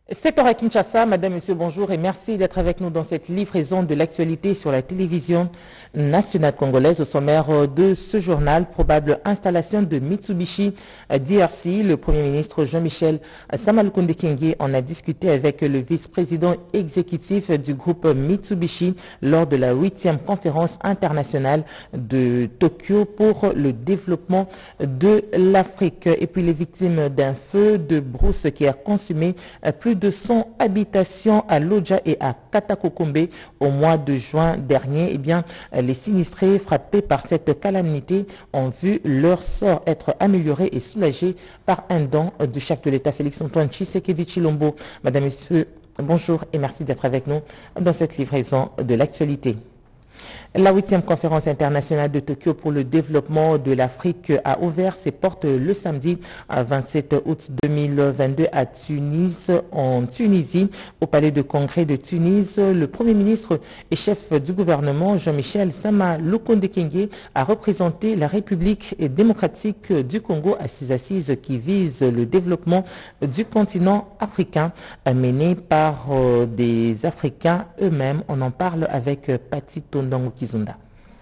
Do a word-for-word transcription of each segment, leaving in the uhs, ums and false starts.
sept heures à Kinshasa, Madame, Monsieur, bonjour et merci d'être avec nous dans cette livraison de l'actualité sur la télévision nationale congolaise. Au sommaire de ce journal, probable installation de Mitsubishi D R C. Le Premier ministre Jean-Michel Sama-Lukonde Kyenge en a discuté avec le vice-président exécutif du groupe Mitsubishi lors de la huitième conférence internationale de Tokyo pour le développement de l'Afrique. Et puis les victimes d'un feu de brousse qui a consumé plus de cent habitations à Lodja et à Katakokombe au mois de juin dernier. Eh bien, les sinistrés frappés par cette calamité ont vu leur sort être amélioré et soulagé par un don du chef de l'État Félix-Antoine Tshisekedi Tshilombo. Madame, Monsieur, bonjour et merci d'être avec nous dans cette livraison de l'actualité. La huitième conférence internationale de Tokyo pour le développement de l'Afrique a ouvert ses portes le samedi vingt-sept août deux mille vingt-deux à Tunis, en Tunisie, au palais de congrès de Tunis. Le Premier ministre et chef du gouvernement, Jean-Michel Sama-Lukonde Kyenge, a représenté la République démocratique du Congo à ses assises qui visent le développement du continent africain, mené par euh, des Africains eux-mêmes. On en parle avec Pati Tondango Kizunda.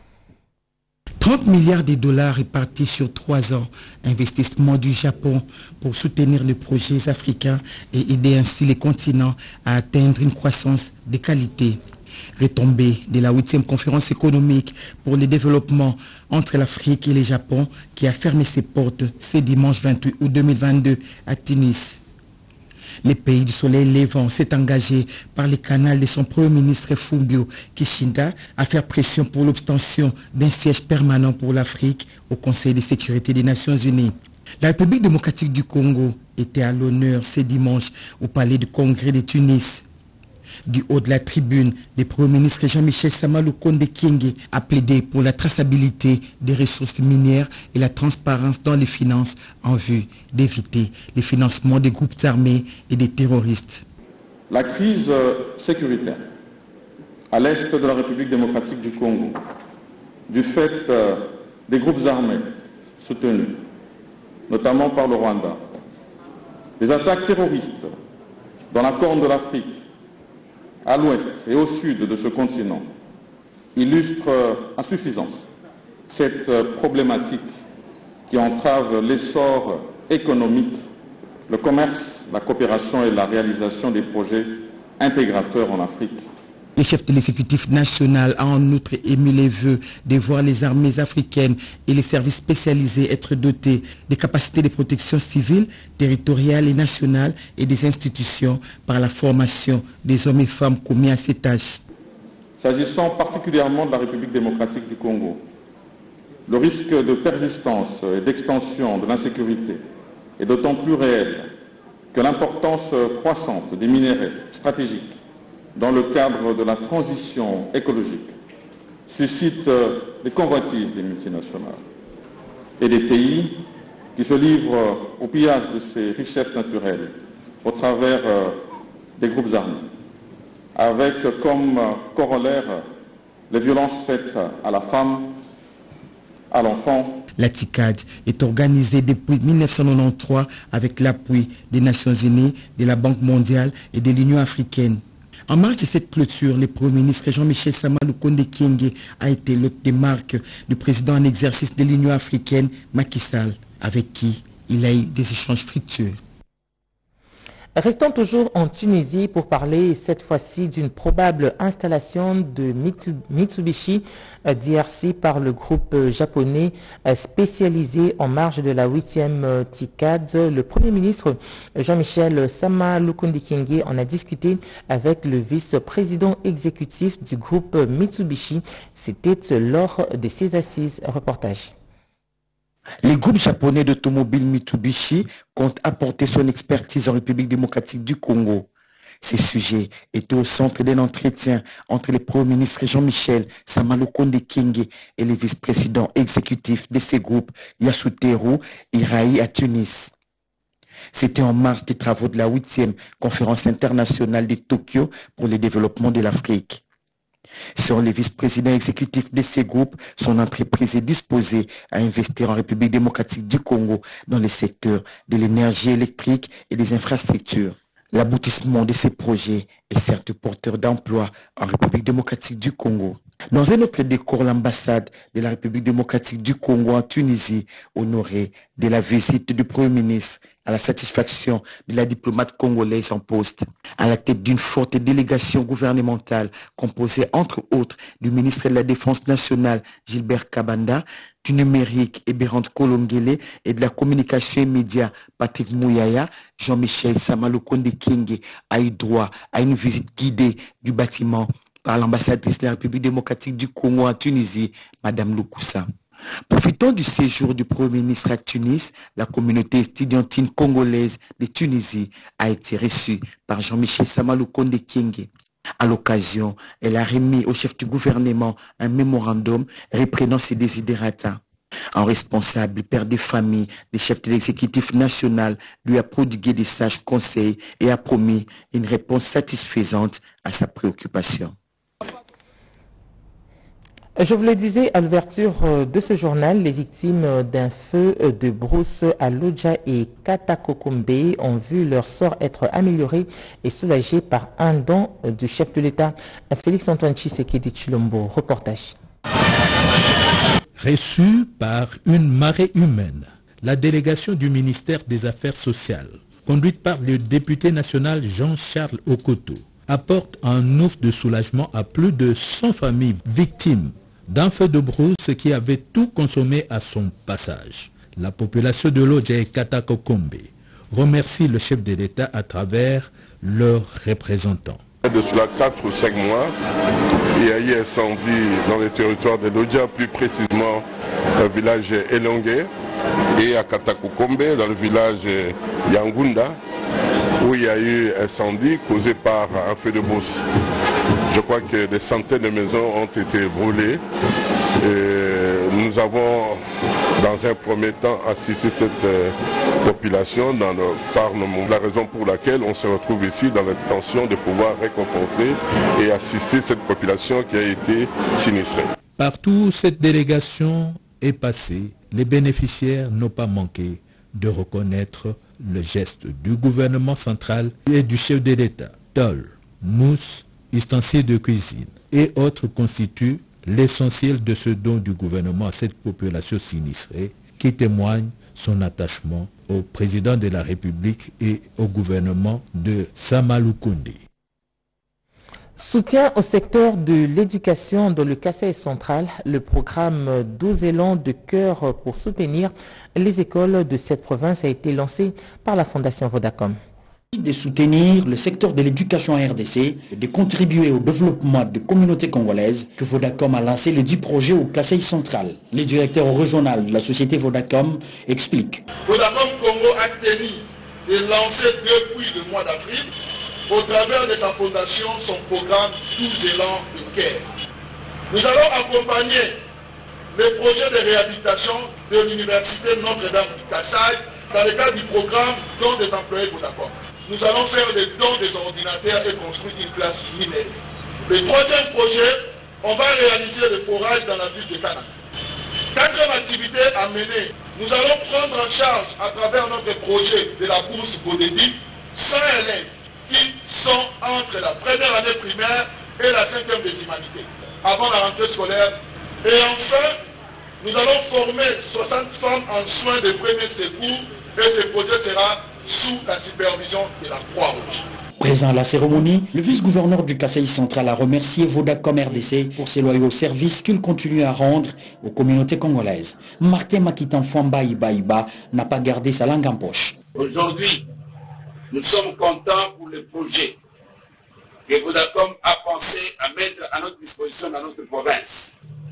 trente milliards de dollars répartis sur trois ans, investissement du Japon pour soutenir les projets africains et aider ainsi les continents à atteindre une croissance de qualité. Retombée de la huitième conférence économique pour le développement entre l'Afrique et le Japon qui a fermé ses portes ce dimanche vingt-huit août deux mille vingt-deux à Tunis. Le pays du soleil levant s'est engagé par les canaux de son premier ministre Fumbio Kishida à faire pression pour l'obtention d'un siège permanent pour l'Afrique au Conseil de sécurité des Nations Unies. La République démocratique du Congo était à l'honneur ce dimanche au palais du congrès de Tunis. Du haut de la tribune, le Premier ministre Jean-Michel Sama-Lukonde Kyenge a plaidé pour la traçabilité des ressources minières et la transparence dans les finances en vue d'éviter le financement des groupes armés et des terroristes. La crise sécuritaire à l'est de la République démocratique du Congo, du fait des groupes armés soutenus, notamment par le Rwanda, des attaques terroristes dans la Corne de l'Afrique, à l'ouest et au sud de ce continent, illustre à suffisance cette problématique qui entrave l'essor économique, le commerce, la coopération et la réalisation des projets intégrateurs en Afrique. Le chef de l'exécutif national a en outre émis les vœux de voir les armées africaines et les services spécialisés être dotés des capacités de protection civile, territoriale et nationale et des institutions par la formation des hommes et femmes commis à ces tâches. S'agissant particulièrement de la République démocratique du Congo, le risque de persistance et d'extension de l'insécurité est d'autant plus réel que l'importance croissante des minéraux stratégiques dans le cadre de la transition écologique, suscite les convoitises des multinationales et des pays qui se livrent au pillage de ces richesses naturelles au travers des groupes armés, avec comme corollaire les violences faites à la femme, à l'enfant. La T I C A D est organisée depuis mille neuf cent quatre-vingt-treize avec l'appui des Nations Unies, de la Banque mondiale et de l'Union africaine. En marge de cette clôture, le Premier ministre Jean-Michel Sama-Lukonde Kyenge a été l'hôte des marques du président en exercice de l'Union africaine, Macky Sall, avec qui il a eu des échanges fructueux. Restons toujours en Tunisie pour parler cette fois-ci d'une probable installation de Mitsubishi D R C par le groupe japonais spécialisé en marge de la huitième T I C A D. Le Premier ministre Jean-Michel Sama-Lukonde Kyenge en a discuté avec le vice-président exécutif du groupe Mitsubishi. C'était lors de ses assises. Reportage. Le groupe japonais d'automobile Mitsubishi compte apporter son expertise en République démocratique du Congo. Ces sujets étaient au centre d'un entretien entre le Premier ministre Jean-Michel Sama-Lukonde Kyenge et le vice-président exécutif de ce groupe Yasutero Iraï à Tunis. C'était en marge des travaux de la huitième conférence internationale de Tokyo pour le développement de l'Afrique. Selon le vice-président exécutif de ces groupes, son entreprise est disposée à investir en République démocratique du Congo dans les secteurs de l'énergie électrique et des infrastructures. L'aboutissement de ces projets est certes porteur d'emploi en République démocratique du Congo. Dans un autre décor, l'ambassade de la République démocratique du Congo en Tunisie, honorée de la visite du Premier ministre à la satisfaction de la diplomate congolaise en poste, à la tête d'une forte délégation gouvernementale composée entre autres du ministre de la Défense nationale Gilbert Kabanda, du numérique Eberhard Kolongele et de la communication et médias Patrick Mouyaya. Jean-Michel Samalukonde King a eu droit à une visite guidée du bâtiment par l'ambassadrice de la République démocratique du Congo en Tunisie, Madame Loukoussa. Profitant du séjour du Premier ministre à Tunis, la communauté estudiantine congolaise de Tunisie a été reçue par Jean-Michel Samalukonde King. À l'occasion, elle a remis au chef du gouvernement un mémorandum reprenant ses desiderata. Un responsable, père de famille, le chef de l'exécutif national lui a prodigué des sages conseils et a promis une réponse satisfaisante à sa préoccupation. Je vous le disais à l'ouverture de ce journal, les victimes d'un feu de brousse à Lodja et Katakokombe ont vu leur sort être amélioré et soulagé par un don du chef de l'État, Félix-Antoine Tshisekedi Tshilombo. Reportage. Reçue par une marée humaine, la délégation du ministère des Affaires sociales, conduite par le député national Jean-Charles Okoto, apporte un ouf de soulagement à plus de cent familles victimes d'un feu de brousse qui avait tout consommé à son passage. La population de Lodja et Katakokombe remercie le chef de l'État à travers leurs représentants. De cela quatre ou cinq mois, il y a eu un incendie dans le territoire de Lodja, plus précisément dans le village Elongue, et à Katakokombe, dans le village Yangunda, où il y a eu un incendie causé par un feu de brousse. Je crois que des centaines de maisons ont été brûlées. Et nous avons, dans un premier temps, assisté cette euh, population dans le, par nos, la raison pour laquelle on se retrouve ici dans l'intention de pouvoir récompenser et assister cette population qui a été sinistrée. Partout où cette délégation est passée, les bénéficiaires n'ont pas manqué de reconnaître le geste du gouvernement central et du chef de l'État. Tol, mousse, ustensiles de cuisine et autres constituent l'essentiel de ce don du gouvernement à cette population sinistrée qui témoigne son attachement au président de la République et au gouvernement de Samalukonde. Soutien au secteur de l'éducation dans le Kasaï central, le programme douze élans de cœur pour soutenir les écoles de cette province a été lancé par la Fondation Vodacom. De soutenir le secteur de l'éducation en R D C et de contribuer au développement de communautés congolaises que Vodacom a lancé le dit projet au Kasaï central. Le directeur régional de la société Vodacom explique. Vodacom Congo a tenu de lancer depuis le mois d'avril, au travers de sa fondation, son programme douze élans de cœur. Nous allons accompagner les projets de réhabilitation de l'université Notre-Dame du Kasaï dans le cadre du programme don des employés Vodacom. Nous allons faire des dons des ordinateurs et construire une classe numérique. Le troisième projet, on va réaliser le forage dans la ville de Cana. Quatrième activité à mener, nous allons prendre en charge à travers notre projet de la bourse Vodébi cent élèves qui sont entre la première année primaire et la cinquième des humanités, avant la rentrée scolaire. Et enfin, nous allons former soixante femmes en soins de premier secours et ce projet sera sous la supervision de la Croix-Rouge. Présent à la cérémonie, le vice-gouverneur du Kasaï central a remercié Vodacom R D C pour ses loyaux services qu'il continue à rendre aux communautés congolaises. Martin Makitan Fwamba Iba Iba n'a pas gardé sa langue en poche. Aujourd'hui, nous sommes contents pour le projet que Vodacom a pensé à mettre à notre disposition dans notre province.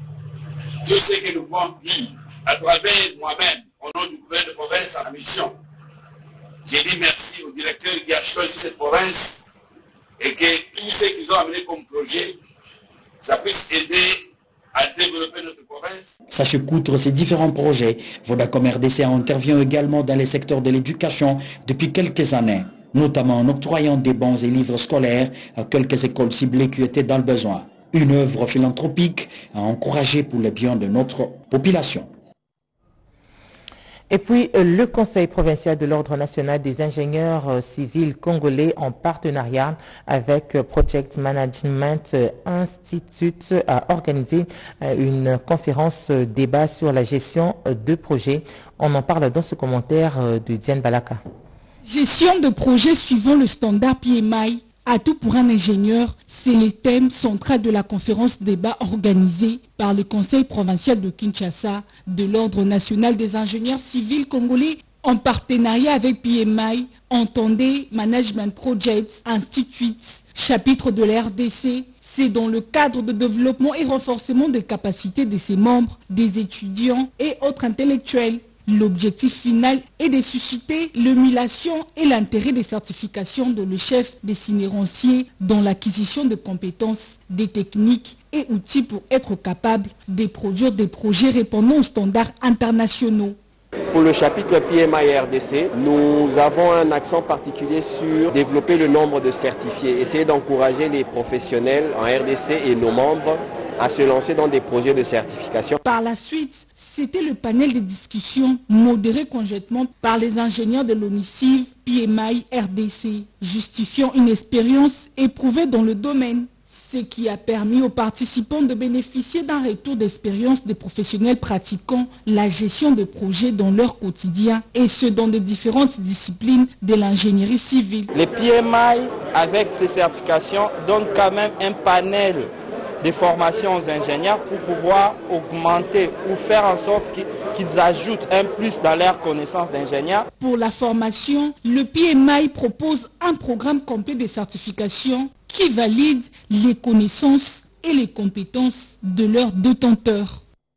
Je sais que nous pouvons dire, à travers moi-même, au nom du gouvernement de province en mission, j'ai dit merci au directeur qui a choisi cette province et que tout ce qu'ils ont amené comme projet, ça puisse aider à développer notre province. Sachez qu'outre ces différents projets, Vodacom R D C intervient également dans les secteurs de l'éducation depuis quelques années, notamment en octroyant des bons et livres scolaires à quelques écoles ciblées qui étaient dans le besoin. Une œuvre philanthropique à encourager pour le bien de notre population. Et puis, le Conseil provincial de l'Ordre national des ingénieurs civils congolais, en partenariat avec Project Management Institute, a organisé une conférence débat sur la gestion de projets. On en parle dans ce commentaire de Diane Balaka. Gestion de projets suivant le standard P M I. Atout pour un ingénieur, c'est le thème central de la conférence débat organisée par le Conseil provincial de Kinshasa de l'Ordre national des ingénieurs civils congolais en partenariat avec P M I, entendez Management Projects Institute, chapitre de la R D C. C'est dans le cadre de développement et renforcement des capacités de ses membres, des étudiants et autres intellectuels. L'objectif final est de susciter l'émulation et l'intérêt des certifications de le chef des cinéranciers dans l'acquisition de compétences, des techniques et outils pour être capable de produire des projets répondant aux standards internationaux. Pour le chapitre P M I R D C, nous avons un accent particulier sur développer le nombre de certifiés, essayer d'encourager les professionnels en R D C et nos membres à se lancer dans des projets de certification. Par la suite, c'était le panel de discussion modéré conjointement par les ingénieurs de l'ONICIV P M I R D C, justifiant une expérience éprouvée dans le domaine, ce qui a permis aux participants de bénéficier d'un retour d'expérience des professionnels pratiquant la gestion de projets dans leur quotidien, et ce dans des différentes disciplines de l'ingénierie civile. Les P M I, avec ces certifications, donnent quand même un panel des formations aux ingénieurs pour pouvoir augmenter ou faire en sorte qu'ils ajoutent un plus dans leur connaissance d'ingénieur. Pour la formation, le P M I propose un programme complet de certification qui valide les connaissances et les compétences de leurs détenteurs.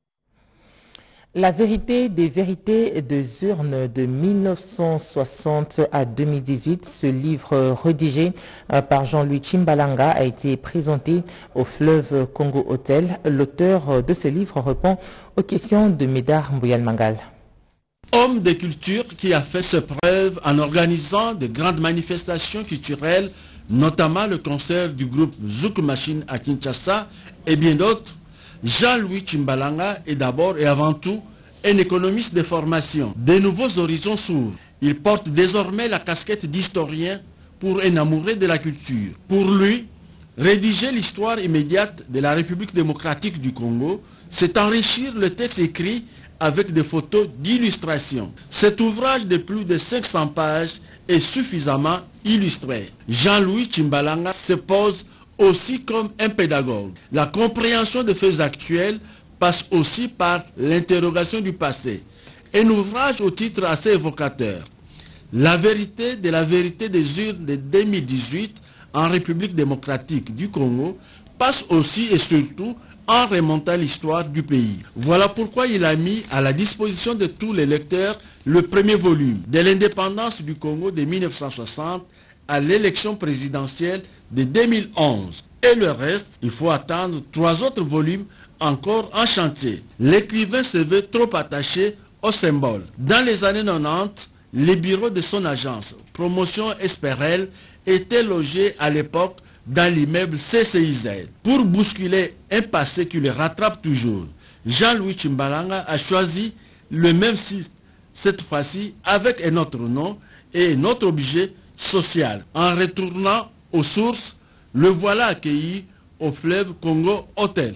La vérité des vérités de Zurne de mille neuf cent soixante à deux mille dix-huit, ce livre rédigé par Jean-Louis Chimbalanga a été présenté au fleuve Congo Hotel. L'auteur de ce livre répond aux questions de Médard Mbouyal Mangal. Homme de culture qui a fait ses preuves en organisant de grandes manifestations culturelles, notamment le concert du groupe Zouk Machine à Kinshasa et bien d'autres, Jean-Louis Chimbalanga est d'abord et avant tout un économiste de formation. De nouveaux horizons s'ouvrent. Il porte désormais la casquette d'historien pour un amoureux de la culture. Pour lui, rédiger l'histoire immédiate de la République démocratique du Congo, c'est enrichir le texte écrit avec des photos d'illustration. Cet ouvrage de plus de cinq cents pages est suffisamment illustré. Jean-Louis Chimbalanga se pose aussi comme un pédagogue. La compréhension des faits actuels passe aussi par l'interrogation du passé. Un ouvrage au titre assez évocateur. La vérité de la vérité des urnes de deux mille dix-huit en République démocratique du Congo passe aussi et surtout en remontant l'histoire du pays. Voilà pourquoi il a mis à la disposition de tous les lecteurs le premier volume de l'indépendance du Congo de mille neuf cent soixante à l'élection présidentielle de deux mille onze. Et le reste, il faut attendre trois autres volumes encore en chantier. L'écrivain se veut trop attaché au symbole. Dans les années quatre-vingt-dix, les bureaux de son agence Promotion Esperel étaient logés à l'époque dans l'immeuble C C I Z. Pour bousculer un passé qui le rattrape toujours, Jean-Louis Chimbalanga a choisi le même site, cette fois-ci avec un autre nom et un autre objet social. En retournant aux sources, le voilà accueilli au fleuve Congo Hotel.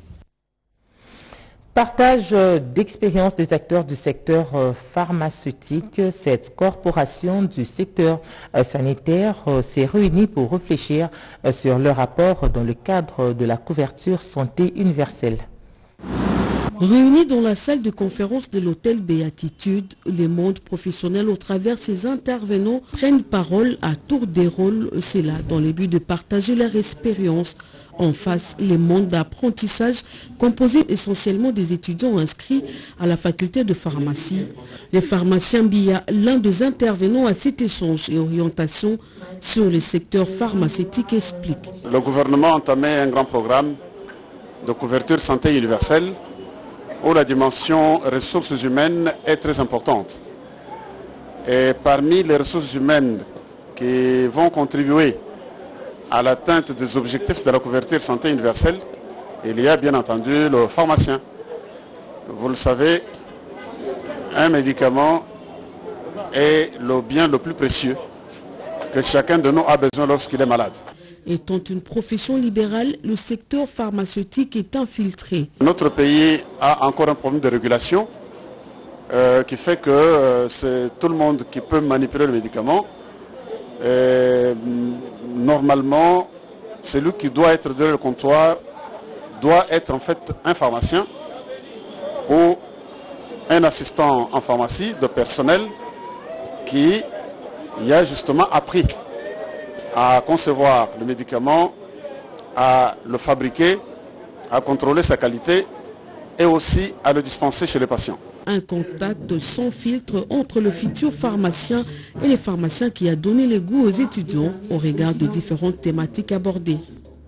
Partage d'expérience des acteurs du secteur pharmaceutique. Cette corporation du secteur sanitaire s'est réunie pour réfléchir sur leur rapport dans le cadre de la couverture santé universelle. Réunis dans la salle de conférence de l'hôtel Béatitude, les mondes professionnels au travers ses intervenants prennent parole à tour de rôle, c'est là dans le but de partager leur expérience. En face, les mondes d'apprentissage composés essentiellement des étudiants inscrits à la faculté de pharmacie. Le pharmacien Bia, l'un des intervenants à cet échange et orientation sur le secteur pharmaceutique, explique. Le gouvernement a entamé un grand programme de couverture santé universelle où la dimension ressources humaines est très importante. Et parmi les ressources humaines qui vont contribuer à l'atteinte des objectifs de la couverture santé universelle, il y a bien entendu le pharmacien. Vous le savez, un médicament est le bien le plus précieux que chacun de nous a besoin lorsqu'il est malade. Étant une profession libérale, le secteur pharmaceutique est infiltré. Notre pays a encore un problème de régulation euh, qui fait que euh, c'est tout le monde qui peut manipuler le médicament. Et, normalement, celui qui doit être derrière le comptoir doit être en fait un pharmacien ou un assistant en pharmacie de personnel qui y a justement appris à concevoir le médicament, à le fabriquer, à contrôler sa qualité et aussi à le dispenser chez les patients. Un contact sans filtre entre le futur pharmacien et les pharmaciens qui a donné le goût aux étudiants au regard de différentes thématiques abordées.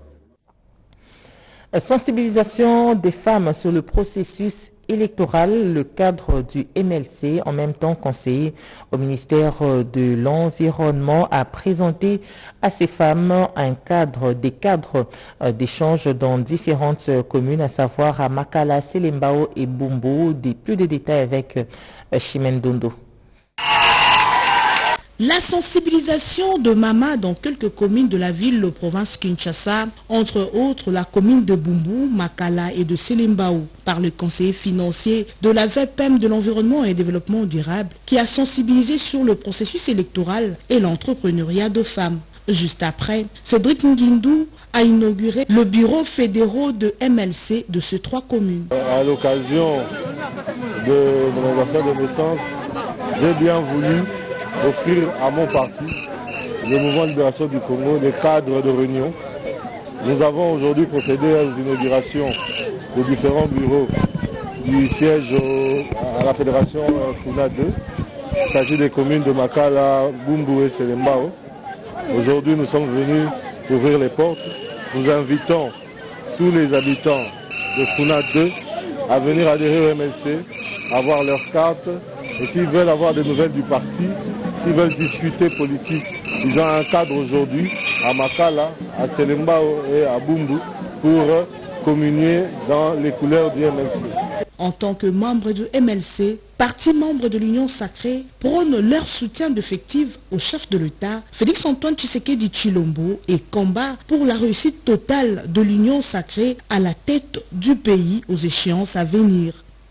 Sensibilisation des femmes sur le processus électoral, le cadre du M L C, en même temps conseiller au ministère de l'Environnement, a présenté à ces femmes un cadre, des cadres d'échange dans différentes communes, à savoir à Makala, Selembao et Bumbu. Des plus de détails avec Chimène Dondo. La sensibilisation de Mama dans quelques communes de la ville de province Kinshasa, entre autres la commune de Bumbu, Makala et de Selembao, par le conseiller financier de la V P E M de l'environnement et développement durable, qui a sensibilisé sur le processus électoral et l'entrepreneuriat de femmes. Juste après, Cédric Nguindou a inauguré le bureau fédéral de M L C de ces trois communes. À l'occasion de mon anniversaire de naissance, j'ai bien voulu offrir à mon parti, le Mouvement de libération du Congo, des cadres de réunion. Nous avons aujourd'hui procédé aux inaugurations des différents bureaux du siège à la fédération Funa deux. Il s'agit des communes de Makala, Bumbu et Selembao. Aujourd'hui, nous sommes venus ouvrir les portes. Nous invitons tous les habitants de Funa deux à venir adhérer au M L C, avoir leur carte. Et s'ils veulent avoir des nouvelles du parti, s'ils veulent discuter politique, ils ont un cadre aujourd'hui à Makala, à Selembao et à Bumbu pour communier dans les couleurs du M L C. En tant que membre du M L C, parti membre de l'Union sacrée, prônent leur soutien d'effectif au chef de l'État, Félix-Antoine Tshisekedi Tshilombo, et combat pour la réussite totale de l'Union sacrée à la tête du pays aux échéances à venir.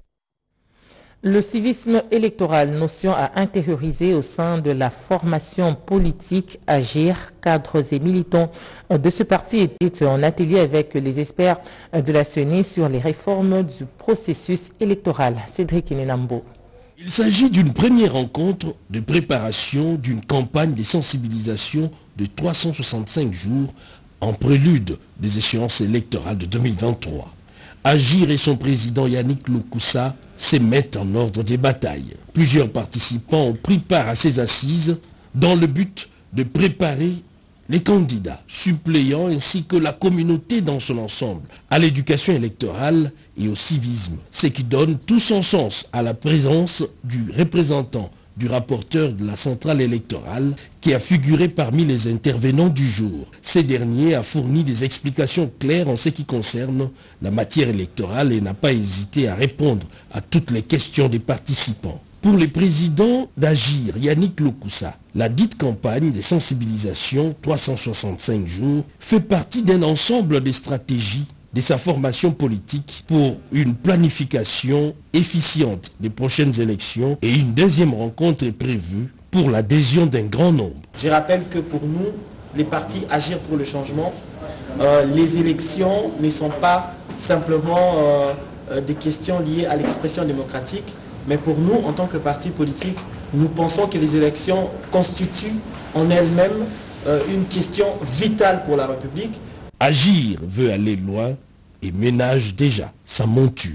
Le civisme électoral, notion à intérioriser au sein de la formation politique Agir, cadres et militants de ce parti étaient en atelier avec les experts de la C E N I sur les réformes du processus électoral. Cédric Nenambo. Il s'agit d'une première rencontre de préparation d'une campagne de sensibilisation de trois cent soixante-cinq jours en prélude des échéances électorales de deux mille vingt-trois. Agir et son président Yannick Lokussa se mettent en ordre des batailles. Plusieurs participants ont pris part à ces assises dans le but de préparer les candidats, suppléants ainsi que la communauté dans son ensemble à l'éducation électorale et au civisme, ce qui donne tout son sens à la présence du représentant du rapporteur de la centrale électorale qui a figuré parmi les intervenants du jour. Ce dernier a fourni des explications claires en ce qui concerne la matière électorale et n'a pas hésité à répondre à toutes les questions des participants. Pour les présidents d'Agir, Yannick Lokussa, la dite campagne de sensibilisation trois cent soixante-cinq jours fait partie d'un ensemble de stratégies de sa formation politique pour une planification efficiente des prochaines élections, et une deuxième rencontre est prévue pour l'adhésion d'un grand nombre. Je rappelle que pour nous, les partis Agir pour le changement, euh, les élections ne sont pas simplement euh, euh, des questions liées à l'expression démocratique, mais pour nous, en tant que parti politique, nous pensons que les élections constituent en elles-mêmes euh, une question vitale pour la République. Agir veut aller loin et ménage déjà sa monture.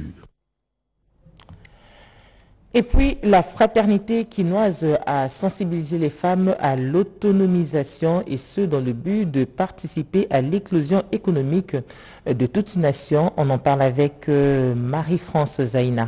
Et puis, la fraternité quinoise a sensibilisé les femmes à l'autonomisation, et ce, dans le but de participer à l'éclosion économique de toute une nation. On en parle avec Marie-France Zaina.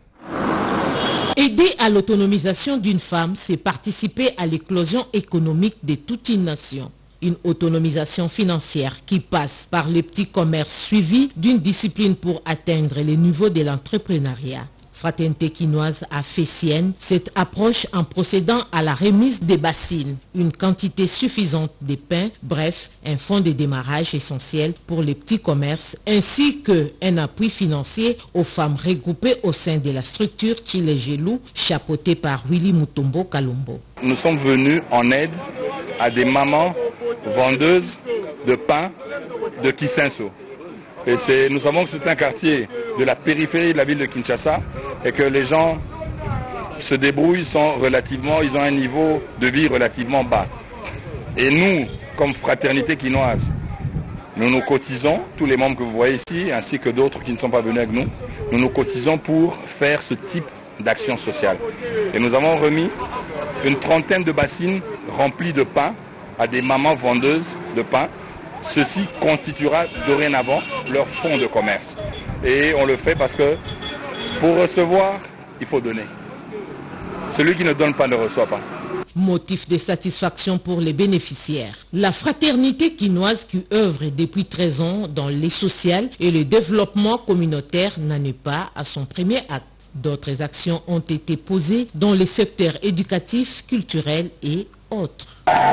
Aider à l'autonomisation d'une femme, c'est participer à l'éclosion économique de toute une nation. Une autonomisation financière qui passe par les petits commerces suivis d'une discipline pour atteindre les niveaux de l'entrepreneuriat. Fraternité quinoise a fait sienne cette approche en procédant à la remise des bassines, une quantité suffisante de pain, bref, un fonds de démarrage essentiel pour les petits commerces, ainsi qu'un appui financier aux femmes regroupées au sein de la structure Chilegelou, chapeautée par Willy Mutombo Kalumbo. Nous sommes venus en aide à des mamans vendeuses de pain de Kisenso. Et c'est, nous savons que c'est un quartier de la périphérie de la ville de Kinshasa et que les gens se débrouillent, sont relativement, ils ont un niveau de vie relativement bas. Et nous, comme Fraternité quinoise, nous nous cotisons, tous les membres que vous voyez ici, ainsi que d'autres qui ne sont pas venus avec nous, nous nous cotisons pour faire ce type d'action sociale. Et nous avons remis une trentaine de bassines remplies de pain à des mamans vendeuses de pain. Ceci constituera dorénavant leur fonds de commerce. Et on le fait parce que pour recevoir, il faut donner. Celui qui ne donne pas ne reçoit pas. Motif de satisfaction pour les bénéficiaires. La Fraternité quinoise qui œuvre depuis treize ans dans les sociales et le développement communautaire n'en est pas à son premier acte. D'autres actions ont été posées dans les secteurs éducatifs, culturels et autres.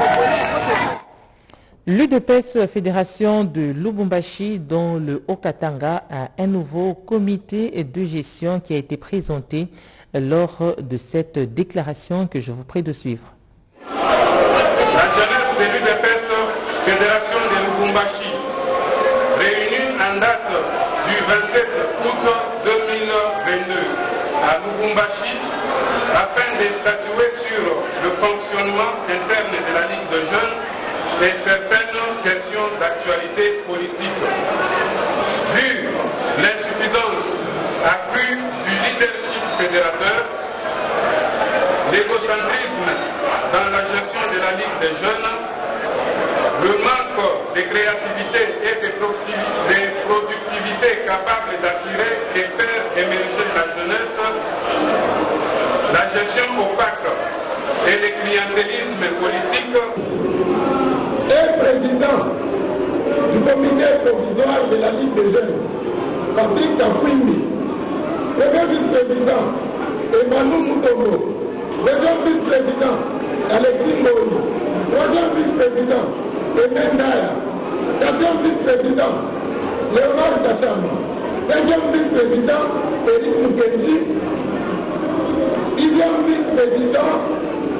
L'U D P S Fédération de Lubumbashi, dont le Haut-Katanga, a un nouveau comité de gestion qui a été présenté lors de cette déclaration que je vous prie de suivre. La jeunesse de l'U D P S Fédération de Lubumbashi, réunie en date du vingt-sept août deux mille vingt-deux à Lubumbashi, afin de statuer sur le fonctionnement interne de la Ligue de jeunes et certaines questions d'actualité politique. Vu l'insuffisance accrue du leadership fédérateur, l'égocentrisme dans la gestion de la Ligue des jeunes, le manque de créativité et de productivité capable d'attirer et faire émerger la jeunesse, la gestion opaque et le clientélisme politique. Et président du comité provisoire de la Ligue des jeunes, Patrick Tafwimi, premier vice-président, Emmanuel Mutombo, deuxième vice-président, Alexis Moïse, troisième vice-président, Emmanuel Naya, quatrième vice-président, Léonard Kassama, cinquième vice-président, Eric Mukenji, dixième vice-président,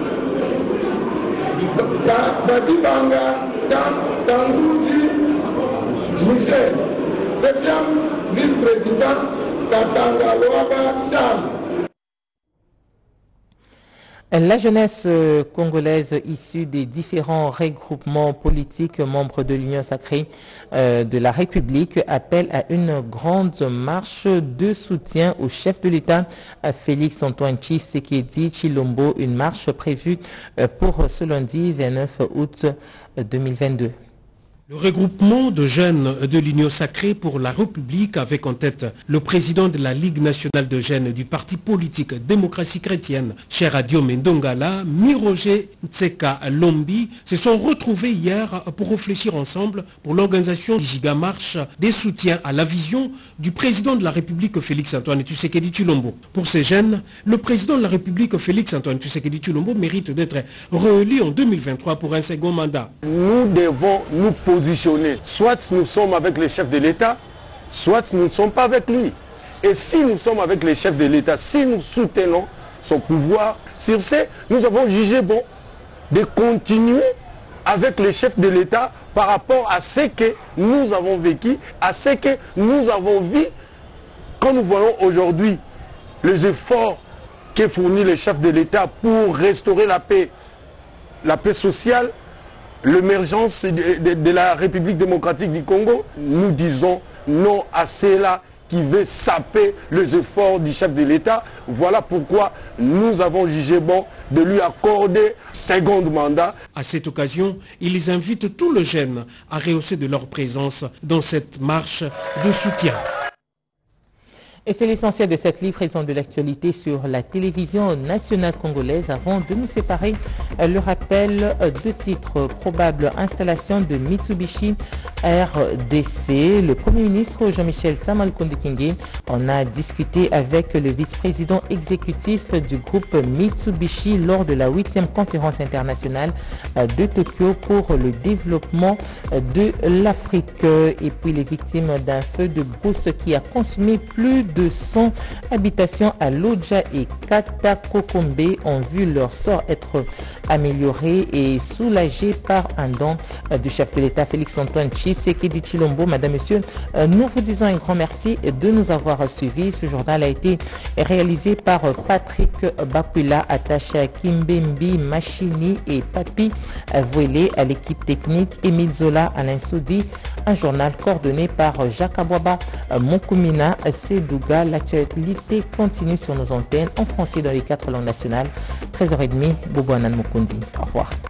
Badibanga Tangouji Michel, septième vice-président, Katanga Loaba Charles. La jeunesse congolaise issue des différents regroupements politiques membres de l'Union sacrée euh, de la République appelle à une grande marche de soutien au chef de l'État Félix Antoine Tshisekedi Tshilombo, une marche prévue pour ce lundi vingt-neuf août deux mille vingt-deux. Le regroupement de jeunes de l'Union sacrée pour la République, avec en tête le président de la Ligue nationale de jeunes du parti politique Démocratie chrétienne, Cher Adio Mendongala, Miroger Tseka Lombi, se sont retrouvés hier pour réfléchir ensemble pour l'organisation du gigamarche des soutiens à la vision du président de la République Félix Antoine Tshisekedi Tshilombo. Pour ces jeunes, le président de la République Félix Antoine Tshisekedi Tshilombo mérite d'être réélu en deux mille vingt-trois pour un second mandat. Nous devons nous poser positionner. Soit nous sommes avec les chefs de l'État, soit nous ne sommes pas avec lui. Et si nous sommes avec les chefs de l'État, si nous soutenons son pouvoir, sur ce, nous avons jugé bon de continuer avec les chefs de l'État par rapport à ce que nous avons vécu, à ce que nous avons vu. Quand nous voyons aujourd'hui les efforts que fournissent les chefs de l'État pour restaurer la paix, la paix sociale, l'émergence de, de, de la République démocratique du Congo, nous disons non à cela qui veut saper les efforts du chef de l'État. Voilà pourquoi nous avons jugé bon de lui accorder second mandat. À cette occasion, ils invitent tous les jeunes à rehausser de leur présence dans cette marche de soutien. Et c'est l'essentiel de cette livraison de l'actualité sur la télévision nationale congolaise. Avant de nous séparer, le rappel de titres: probable installation de Mitsubishi R D C. Le Premier ministre Jean-Michel Sama Lukonde Kyenge en a discuté avec le vice-président exécutif du groupe Mitsubishi lors de la huitième conférence internationale de Tokyo pour le développement de l'Afrique. Et puis les victimes d'un feu de brousse qui a consumé plus de cent habitations à Lodja et Katakokombe ont vu leur sort être amélioré et soulagé par un don du chef de l'État Félix-Antoine Tshisekedi Tshilombo. Madame, Monsieur, nous vous disons un grand merci de nous avoir suivis. Ce journal a été réalisé par Patrick Bakula, attaché à Kimbembi, Machini et Papi Voilé, à l'équipe technique Émile Zola, Alain Soudi. Un journal coordonné par Jacques Abouaba, Mokoumina Sedouga. L'actualité continue sur nos antennes en français dans les quatre langues nationales. treize heures trente, Bobo Anan Mokundi. Au revoir.